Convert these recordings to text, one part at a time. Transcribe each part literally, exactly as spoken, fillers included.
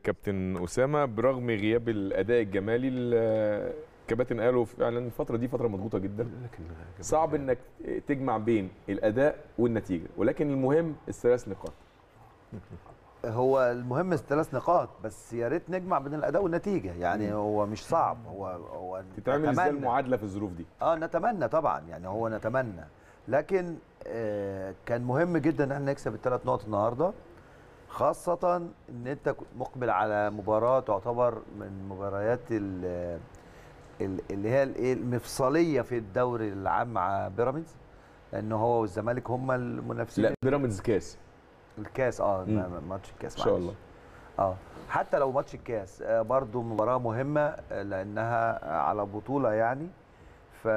كابتن اسامه برغم غياب الاداء الجمالي الكباتن قالوا فعلا الفتره دي فتره مضغوطه جدا، صعب انك تجمع بين الاداء والنتيجه، ولكن المهم الثلاث نقاط. هو المهم الثلاث نقاط، بس يا ريت نجمع بين الاداء والنتيجه، يعني هو مش صعب. هو هو تتعمل ازاي المعادله في الظروف دي؟ اه نتمنى طبعا، يعني هو نتمنى، لكن آه كان مهم جدا ان احنا نكسب الثلاث نقط النهارده، خاصه ان انت مقبل على مباراه تعتبر من مباريات اللي هي الايه المفصليه في الدوري العام مع بيراميدز، لان هو والزمالك هم المنافسين. لا بيراميدز كاس الكاس اه ماتش الكاس ان شاء الله. اه حتى لو ماتش الكاس آه برضو مباراه مهمه لانها على بطوله يعني. ف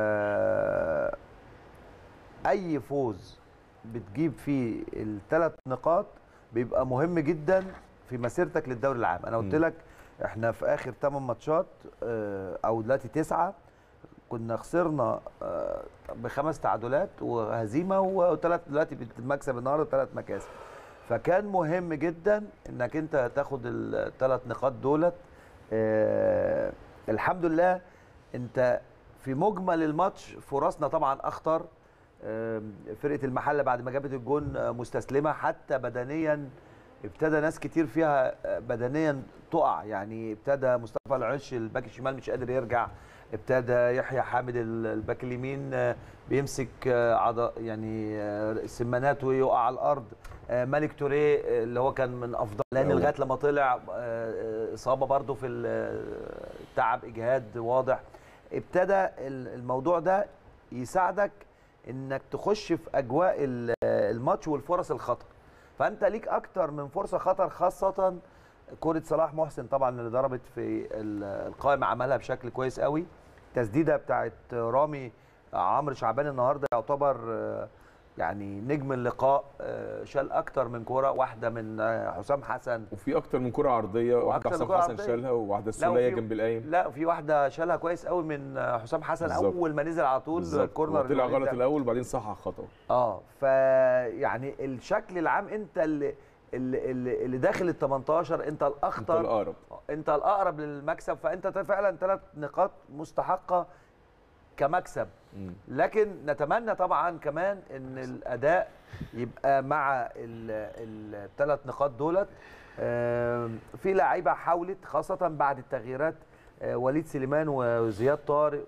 اي فوز بتجيب فيه الثلاث نقاط بيبقى مهم جدا في مسيرتك للدوري العام. انا قلت لك احنا في اخر ثمان ماتشات آه او دلوقتي تسعه كنا خسرنا آه بخمس تعادلات وهزيمه وثلاث، دلوقتي بالمكسب النهارده ثلاث مكاسب. فكان مهم جدا انك انت تاخد الثلاث نقاط دولت. آه الحمد لله انت في مجمل الماتش فرصنا طبعا اخطر. آه فرقه المحله بعد ما جابت الجون مستسلمه، حتى بدنيا ابتدى ناس كتير فيها بدنيا تقع، يعني ابتدى مصطفى العش الباك الشمال مش قادر يرجع، ابتدى يحيى حامد الباك اليمين بيمسك يعني سمانات ويقع على الارض، مالك توريه اللي هو كان من افضل لان لغايه لما طلع اصابه برده في التعب، اجهاد واضح. ابتدى الموضوع ده يساعدك انك تخش في اجواء الماتش والفرص الخطر، فانت ليك اكتر من فرصه خطر، خاصه كره صلاح محسن طبعا اللي ضربت في القائم عملها بشكل كويس قوي. التسديده بتاعت رامي عمرو شعبان النهارده يعتبر يعني نجم اللقاء، شال اكتر من كوره، واحده من حسام حسن وفي اكتر من كوره عرضيه، واحده حسام حسن عرضية. شالها، وواحده السوليه جنب القايم. لا في واحده شالها كويس قوي من حسام حسن بالزبط. اول ما نزل على طول الكورنر طلع غلط الاول وبعدين صحح خطأه. اه فيعني الشكل العام انت اللي اللي, اللي داخل ال تمنتاشر انت الاخطر، انت الاقرب انت الاقرب للمكسب، فانت فعلا ثلاث نقاط مستحقه كمكسب. م. لكن نتمنى طبعا كمان ان الاداء يبقى مع الثلاث نقاط دولت. في لعيبه حاولت خاصه بعد التغييرات، وليد سليمان وزياد طارق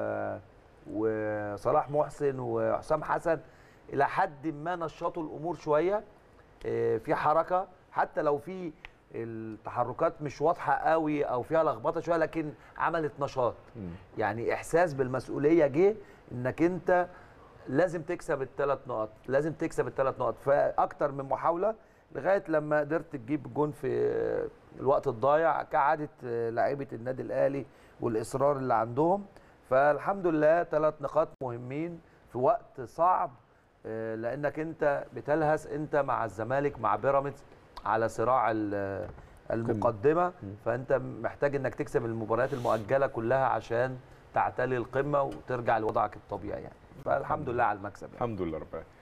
وصلاح محسن وحسام حسن الى حد ما نشطوا الامور شويه، في حركه حتى لو في التحركات مش واضحه قوي او فيها لخبطه شويه، لكن عملت نشاط. م. يعني احساس بالمسؤوليه جه انك انت لازم تكسب الثلاث نقط، لازم تكسب الثلاث نقط، فاكتر من محاوله لغايه لما قدرت تجيب جون في الوقت الضايع كعاده لاعيبه النادي الاهلي والاصرار اللي عندهم. فالحمد لله ثلاث نقاط مهمين في وقت صعب، لانك انت بتلهث انت مع الزمالك مع بيراميدز على صراع المقدمه، فانت محتاج انك تكسب المباريات المؤجله كلها عشان تعتلي القمه وترجع لوضعك الطبيعي يعني. فالحمد لله على المكسب يعني. الحمد لله رب العالمين.